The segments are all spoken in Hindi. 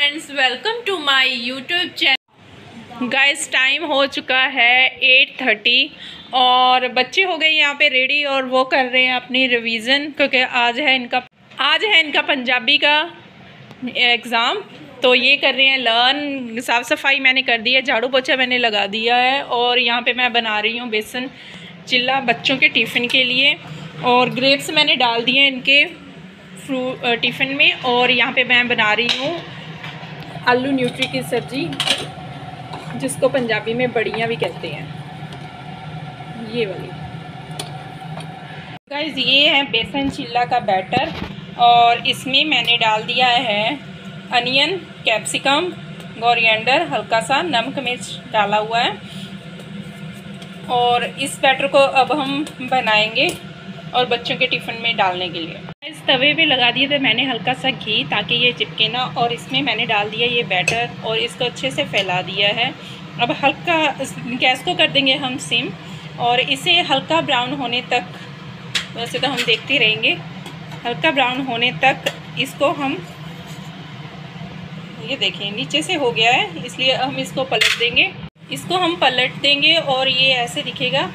Friends, welcome to my YouTube channel. Guys, time हो चुका है 8:30 और बच्चे हो गए यहाँ पे रेडी और वो कर रहे हैं अपनी रिवीजन, क्योंकि आज है इनका पंजाबी का एग्ज़ाम। तो ये कर रहे हैं लर्न। साफ़ सफाई मैंने कर दी है, झाड़ू पोछा मैंने लगा दिया है और यहाँ पे मैं बना रही हूँ बेसन चिल्ला बच्चों के टिफ़िन के लिए। और ग्रेप्स मैंने डाल दिए हैं इनके टिफ़िन में। और यहाँ पे मैं बना रही हूँ आलू न्यूट्री की सब्ज़ी, जिसको पंजाबी में बड़ियाँ भी कहते हैं, ये वाली। गाइस, ये है बेसन चिल्ला का बैटर और इसमें मैंने डाल दिया है अनियन, कैप्सिकम, कोरिएंडर, हल्का सा नमक मिर्च डाला हुआ है। और इस बैटर को अब हम बनाएंगे और बच्चों के टिफ़िन में डालने के लिए इस तवे पे लगा दिए थे मैंने हल्का सा घी, ताकि ये चिपके ना। और इसमें मैंने डाल दिया ये बैटर और इसको अच्छे से फैला दिया है। अब हल्का गैस को कर देंगे हम सिम और इसे हल्का ब्राउन होने तक, वैसे तो हम देखते रहेंगे, हल्का ब्राउन होने तक इसको हम, ये देखें नीचे से हो गया है, इसलिए हम इसको पलट देंगे। इसको हम पलट देंगे और ये ऐसे दिखेगा।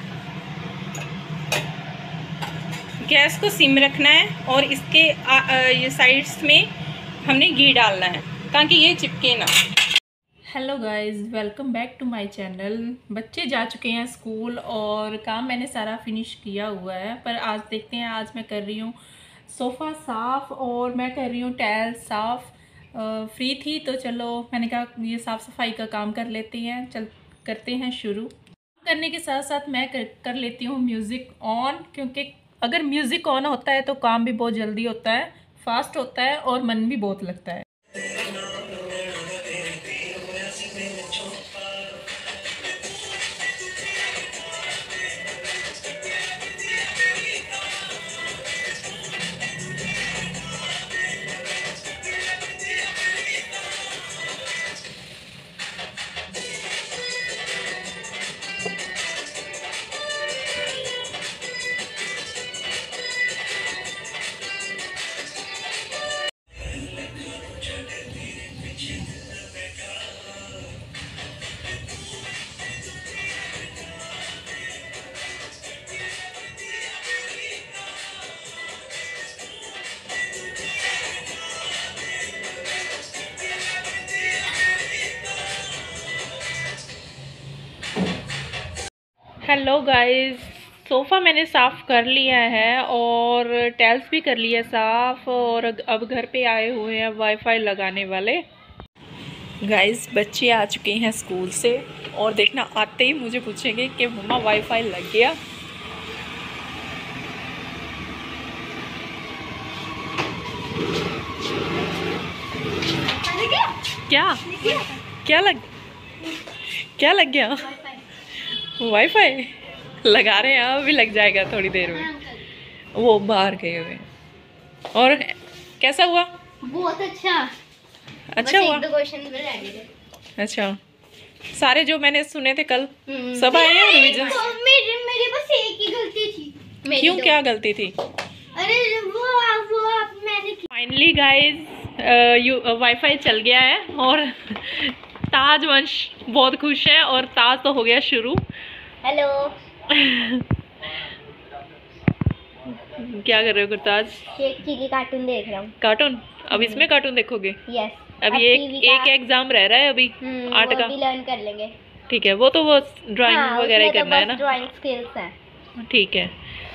गैस को सिम रखना है और इसके ये साइड्स में हमने घी डालना है ताकि ये चिपके ना। Hello guys, welcome back to my channel. बच्चे जा चुके हैं स्कूल और काम मैंने सारा फिनिश किया हुआ है, पर आज देखते हैं। आज मैं कर रही हूँ सोफ़ा साफ़ और मैं कर रही हूँ टाइल साफ़। फ्री थी तो चलो मैंने कहा ये साफ़ सफाई का काम कर लेते हैं। चल करते हैं शुरू। करने के साथ साथ मैं कर लेती हूँ म्यूज़िक ऑन, क्योंकि अगर म्यूज़िक ऑन होता है तो काम भी बहुत जल्दी होता है, फास्ट होता है और मन भी बहुत लगता है। हेलो गाइस, सोफ़ा मैंने साफ़ कर लिया है और टाइल्स भी कर लिया साफ़। और अब घर पे आए हुए हैं वाईफाई लगाने वाले। गाइस, बच्चे आ चुके हैं स्कूल से और देखना आते ही मुझे पूछेंगे कि मम्मा वाईफाई लग गया। क्या क्या लग गया? वाईफाई लगा रहे हैं, अभी लग जाएगा थोड़ी देर में। वो बाहर गए हुए। और कैसा हुआ? बहुत अच्छा हुआ। 1-2 क्वेश्चन में रह गए। अच्छा, सारे जो मैंने सुने थे कल सब आए हैं रिवीजन? मेरी बस एक ही गलती थी। क्यों, क्या गलती थी? अरे वो मैंने फाइनली गाइस वाईफाई चल गया है और ताज वंश बहुत खुश है और ताज तो हो गया शुरू। हेलो। क्या कर रहे हो गुरताज? एक चिली कार्टून देख रहा हूँ। कार्टून? अब इसमें कार्टून देखोगे? यस। अभी एक एग्जाम रह रहा है अभी 8 का। वो भी लर्न कर लेंगे। ठीक है, वो ड्राइंग वगैरह ही करना है ना? ड्राइंग स्किल्स है। ठीक है।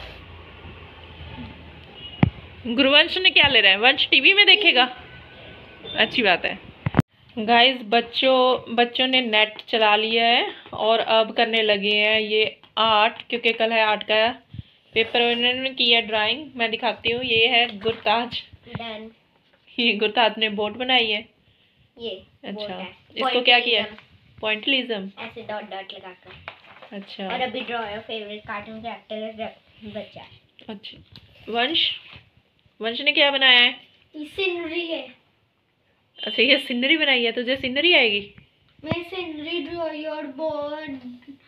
गुरुवंश ने क्या ले रहा है? वंश टीवी में देखेगा, अच्छी बात है। गाइस, बच्चों ने नेट चला लिया है और अब करने लगे हैं ये आर्ट, क्योंकि कल है 8 का पेपर। इन्होंने किया ड्राइंग, मैं दिखाती हूँ। ये है गुरताज। ये गुरताज ने बोट बनाई है। ये अच्छा, इसको क्या किया है? पॉइंटलिज्म, ऐसे डॉट डॉट लगाकर। अच्छा। और अभी draw your favourite cartoon character बच्चा है। अच्छा, वंश ने क्या बनाया है? सीनरी है। अच्छा, ये सीनरी बनाई है। तुझे सीनरी आएगी? मैं scenery draw your board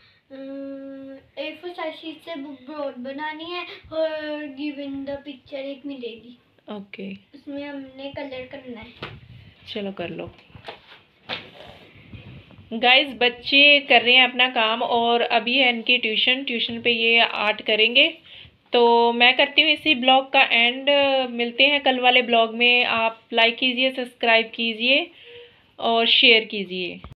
A4 size sheet से बोर्ड बनानी है और गिवन द पिक्चर एक मिलेगी। ओके, उसमें हमने कलर करना है। चलो कर लो। गाइस बच्चे कर रहे हैं अपना काम और अभी है इनकी ट्यूशन पे ये आर्ट करेंगे। तो मैं करती हूँ इसी ब्लॉग का एंड। मिलते हैं कल वाले ब्लॉग में। आप लाइक कीजिए, सब्सक्राइब कीजिए और शेयर कीजिए।